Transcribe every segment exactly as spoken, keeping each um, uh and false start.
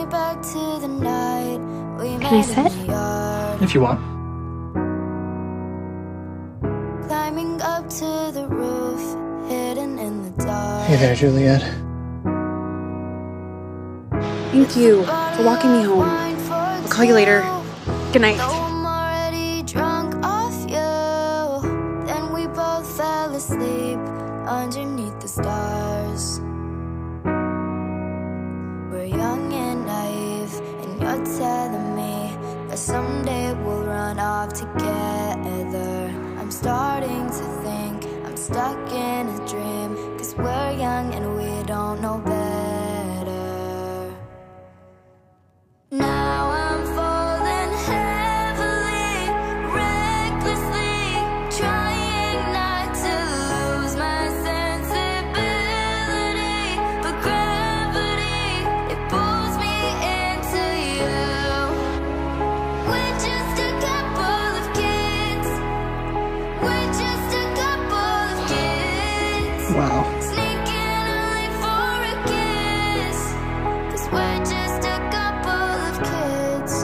me back to the night we Can I met sit? in the yard. If you want. Climbing up to the roof, hidden in the dark. Hey there, Juliet. Thank you for walking me home. I'll call you later. Good night. I'm already drunk off you. Then we both fell asleep underneath the stars. We're young and naive, and you're telling me that someday we'll run off together. I'm starting to think I'm stuck in a dream, 'cause we're young and we don't know better. Now I'm falling heavily, recklessly, trying not to lose my sensibility, but gravity, it pulls me into you. We're just a couple of kids. We're just a couple of kids. Wow. Sneaking only for a kiss, 'cause we're just a couple of kids.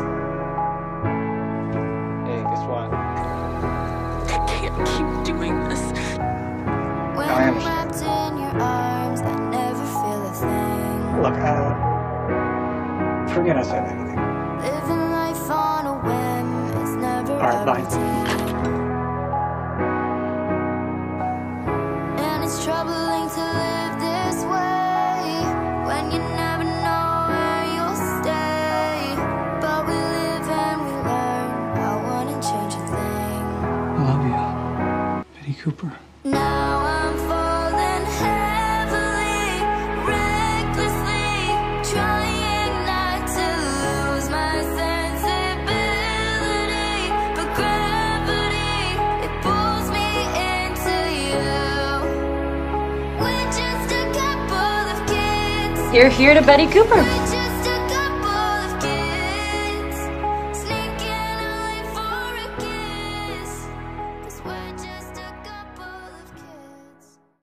Hey, guess what? I can't keep doing this. When I I'm understand. wrapped in your arms, I never feel a thing. Look, uh, forget I said anything. Living life on a whim is never All right, a bye. routine. And it's troubling to live this way, when you never know where you'll stay. But we live and we learn, I wouldn't change a thing. I love you, Betty Cooper. Now I'm falling heavily, recklessly, trying not to lose my sensibility, but gravity, it pulls me into you. We're just a couple of kids. You're here to Betty Cooper.